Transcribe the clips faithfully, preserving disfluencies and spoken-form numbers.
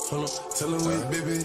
Hold on, tell him wait, baby.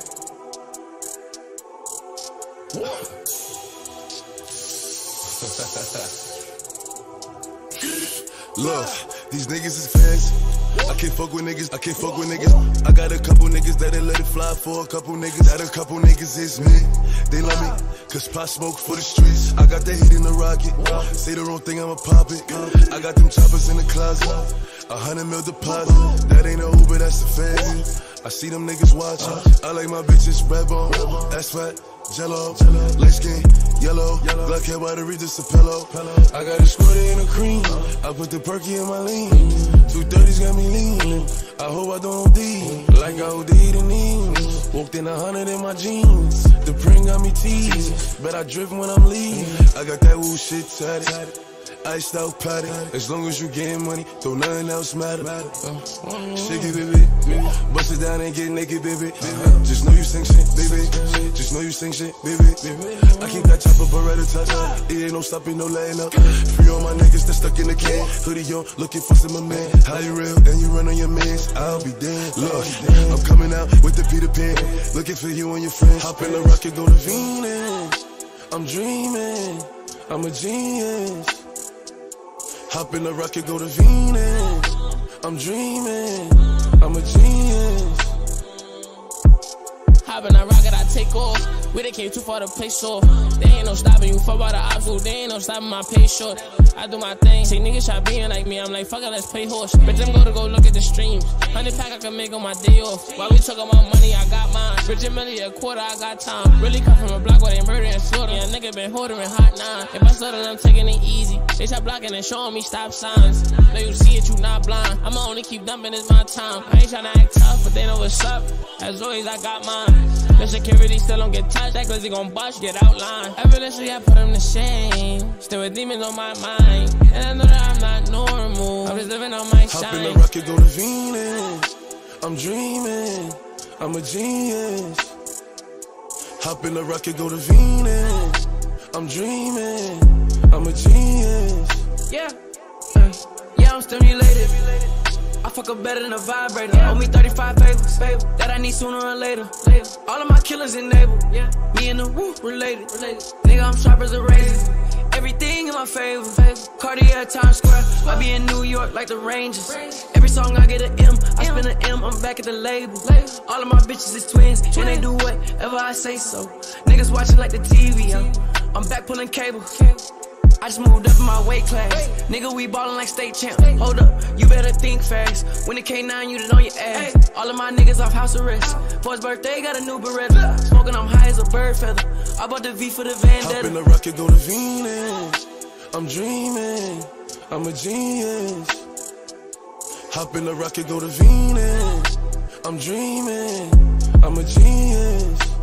Look, these niggas is fancy. I can't fuck with niggas, I can't fuck with niggas. I got a couple niggas that'll let it fly for a couple niggas. That a couple niggas is me. They love me, cause pot smoke for the streets. I got that heat in the rocket. Say the wrong thing, I'ma pop it. I got them choppers in the closet. A hundred mil deposit. That ain't a Uber, that's the fancy. I see them niggas watching. I like my bitches red bone, that's fat, jello, light skin, yellow, black hair by the Regis a pillow. I got a squirty in a cream. I put the perky in my lean. Two thirties got me leaning. I hope I don't O D like I O D'd in these. Walked in a hundred in my jeans. The print got me teased. Bet I drift when I'm leaving. I got that woo shit tatted. Iced out patty. As long as you getting money, don't nothing else matter. Uh, shake it, baby. Bust it down and get naked, baby. Just know you sing shit, baby. Just know you sing shit, baby. I keep that chopper Beretta touch. It ain't no stopping, no laying up. Free all my niggas that stuck in the can. Hoodie on, looking for some of man. How you real and you run on your mans? I'll be damned. Look, I'm coming out with the Peter Pan. Looking for you and your friends. Hop in the rocket, go to Venus. I'm dreaming. I'm a genius. Hop in the rocket, go to Venus. I'm dreaming, I'm a genius. Hop in the rocket, I take off. We done came too far to play soft. They ain't no stopping you, fuck about the obstacle. They ain't no stopping my pay short. I do my thing, say niggas try being like me. I'm like, fuck it, let's play horse. Bitch, I'm gonna go look at the streams. Hundred pack I can make on my day off. While we talk about money, I got mine. Rich and Millie a quarter, I got time. Really come from a block where they murder and slaughter. Yeah, nigga been holding hot nine. If I started, I'm taking it easy. They start blocking and showing me stop signs. Know you see it, you not blind. I'ma only keep dumping, it's my time. I ain't tryna act tough, but they know what's up. As always, I got mine. The security still don't get touched. That glizzy gon' bust, get outlined. Evidently, I put him to shame. Still with demons on my mind. And I know that I'm not normal. I'm just living on my shine. Hop in the rocket, go to Venus. I'm dreaming. I'm a genius. Hop in the rocket, go to Venus. I'm dreaming. I'm a genius. Yeah. Uh, yeah, I'm stimulated. I fuck up better than a vibrator. Owe me thirty-five favors that I need sooner or later. All of my killers enabled. Yeah. Me and the woo related. Nigga, I'm sharp as a razor. Everything in my favor. Cartier at Times Square. I be in New York like the Rangers. Every song I get an M. I spend an M. I'm back at the label. All of my bitches is twins, and they do whatever I say so. Niggas watching like the T V. I'm, I'm back pulling cable. I just moved up in my weight class. Nigga, we ballin' like state champ. Hold up, you better think fast. When the K nine, you done on your ass. All of my niggas off house arrest. For his birthday, got a new Beretta. Smoking, I'm high as a bird feather. I bought the V for the Vendetta. Hop in the rocket, go to Venus. I'm dreaming, I'm a genius. Hop in the rocket, go to Venus. I'm dreaming, I'm a genius.